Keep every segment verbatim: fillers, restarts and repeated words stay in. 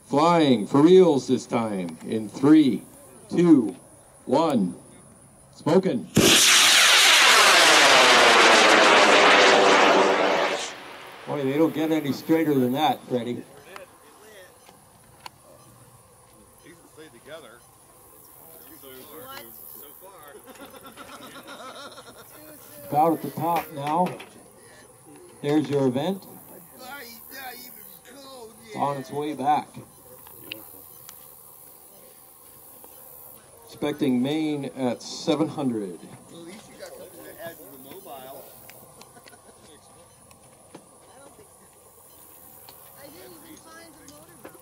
Flying for reals this time in three, two, one. Smoking. Boy, they don't get any straighter than that, Freddy. These will stay together. So far. About at the top now. There's your event. It's on its way back. Expecting Maine at seven hundred. Well, at least you got something that adds to the mobile. I didn't even find the motor mount.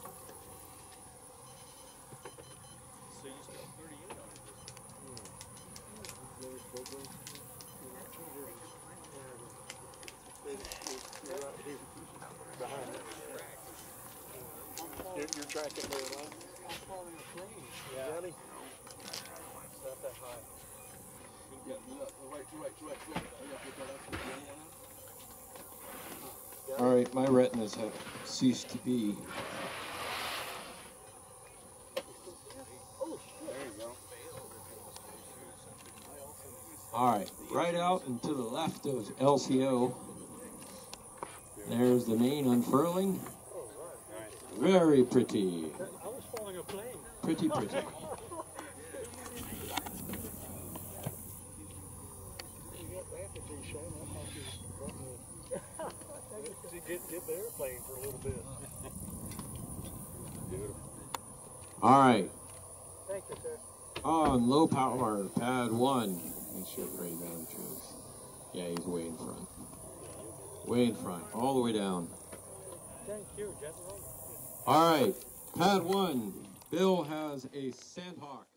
So you still have thirty-eight on it. You're, you're tracking there, right? I'm calling a plane. Yeah. Really? It's not that high. Yeah, look, right, right, right, right. All right, my retinas have ceased to be. All right, right out and to the left of L C O. There's the main unfurling. Very pretty. I was following a plane. Pretty, pretty. Get, get the airplane for a little bit. All right. Thank you, sir. On low power, pad one. Make sure Ray Van choose. Yeah, he's way in front. Way in front, all the way down. Thank you, gentlemen. All right, pad one. Bill has a Sandhawk.